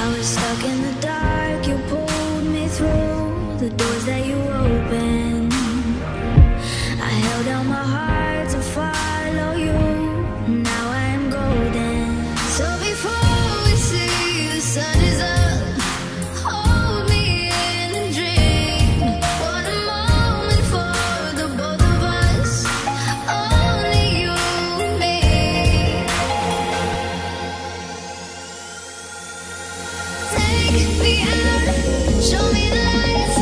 was stuck in the dark, you pulled me through the doors that you opened. I held out my heart to follow you. Now I am golden. So before we see the sun is up, hold me in a dream. What a moment for the both of us, only you and me. Take me out, show me the lights.